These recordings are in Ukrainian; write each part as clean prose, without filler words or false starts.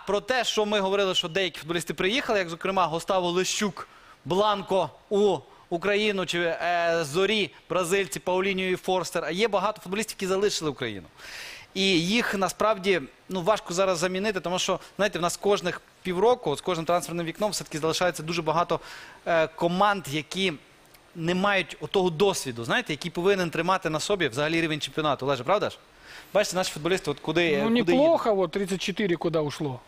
про те, що ми говорили, що деякі футболісти приїхали, як, зокрема, Густаво Лещук, Бланко у Україну, чи Зорі, бразильці, Пауліньо і Форстер. А є багато футболістів, які залишили Україну. І їх, насправді, важко зараз замінити, тому що, знаєте, в нас кожних півроку, з кожним трансферним вікном все-таки залишається дуже багато команд, які не мають того досвіду, знаєте, який повинен тримати на собі взагалі рівень чемпіонату. Олеже, правда ж? Бачите, наші футболісти, от куди Ну, неплохо, вот 34 куда ушло.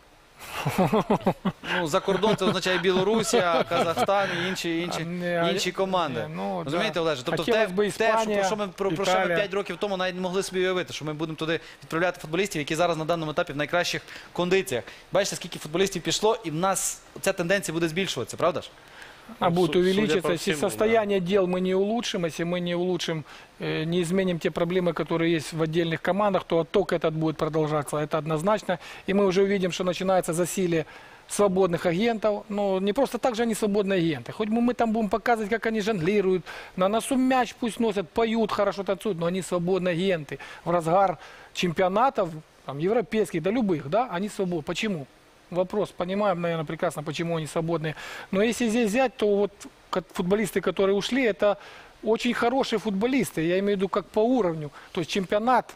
Ну, за кордон це означає Білорусія, Казахстан і інші команди. Ну, Розумієте, Олеже? Тобто Хотілося б Іспанія, про що ми Італія. 5 років тому навіть не могли собі уявити, що ми будемо туди відправляти футболістів, які зараз на даному етапі в найкращих кондиціях. Бачите, скільки футболістів пішло, і в нас ця тенденція буде збільшуватися, правда ж? А будет судя увеличиться, по если всему, состояние дел мы не улучшим, если мы не улучшим, не изменим те проблемы, которые есть в отдельных командах, то отток этот будет продолжаться, это однозначно. И мы уже увидим, что начинается засилие свободных агентов. Но не просто так же они свободные агенты. Хоть мы там будем показывать, как они жонглируют, на носу мяч пусть носят, поют, хорошо танцуют, но они свободные агенты. В разгар чемпионатов, там, европейских, да любых, да, они свободны. Почему? Вопрос, понимаем, наверное, прекрасно, почему они свободные. Но если здесь взять, то вот футболисты, которые ушли, это очень хорошие футболисты. Я имею в виду как по уровню. То есть чемпионат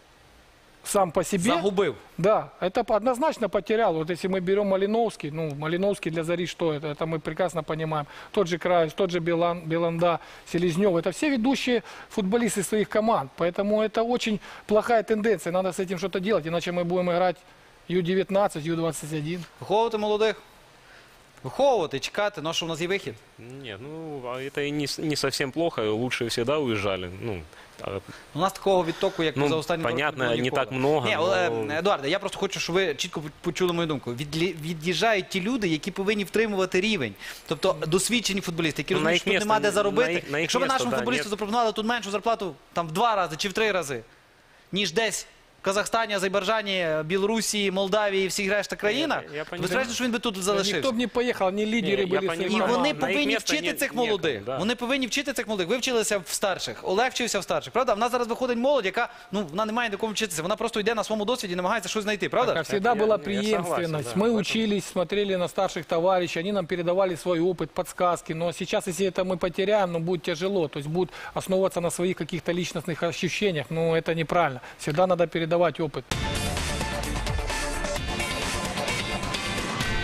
сам по себе... Загубив. Да, это однозначно потерял. Вот если мы берем Малиновский, ну, Малиновский для Зари что это? Это мы прекрасно понимаем. Тот же Краев, тот же Беланда, Селезнев. Это все ведущие футболисты своих команд. Поэтому это очень плохая тенденция. Надо с этим что-то делать, иначе мы будем играть Ю-19, Ю-21. Виховувати молодих. Виховувати, чекати, ну а що в нас є вихід? Нет, ну, это и не совсем плохо, лучше всегда уезжали. Ну, У нас такого відтоку, як Ну, за останні роки, понятно, було не ніколи. так много, Ні, но- Едуарде, я просто хочу, щоб ви чітко почули мою думку. Від'їжджають ті люди, які повинні втримувати рівень. Тобто досвідчені футболісти, які Ну, розуміють, що на їх тут нема де місце- заробити. на їх Якщо ви місце, нашому да, футболісту ні. запропонували тут меншу зарплату там, в 2 рази чи в 3 рази, ніж десь в Казахстані, Азербайджані, Білорусі, Молдавії і всі решта країнах, Я то понимаю. безперечно, що він би тут Никто залишився. бы не поехал, ни лидеры Не, я были понимаю. І свои вони На їх повинні місце вчити цих нікому, молодих. да. Вони повинні вчити цих молодих. Ви вчилися в старших, Олег вчився в старших, правда? В нас зараз виходить молодь, яка, вона не має до кого вчитися. Вона просто йде на своєму досвіді і намагається щось знайти, правда? Как всегда Я была согласен, преемственность. да, Мы в этом. учились, смотрели на старших товарищей, они нам передавали свой опыт, подсказки. Но сейчас, если это мы потеряем, будет тяжело. То есть будет основываться на своих каких-то личностных ощущениях. Но это неправильно. Всегда надо передавать опыт.